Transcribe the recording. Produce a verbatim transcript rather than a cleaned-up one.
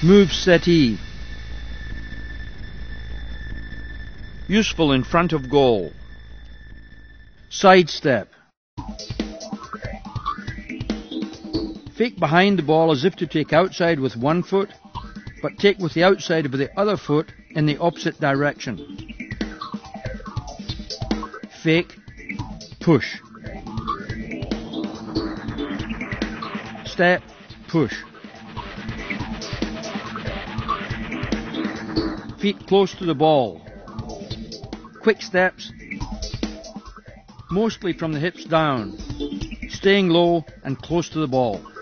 Move settee. Useful in front of goal. Sidestep. Fake behind the ball as if to take outside with one foot, but take with the outside of the other foot in the opposite direction. Fake, push. Step, push. Feet close to the ball. Quick steps, mostly from the hips down, staying low and close to the ball.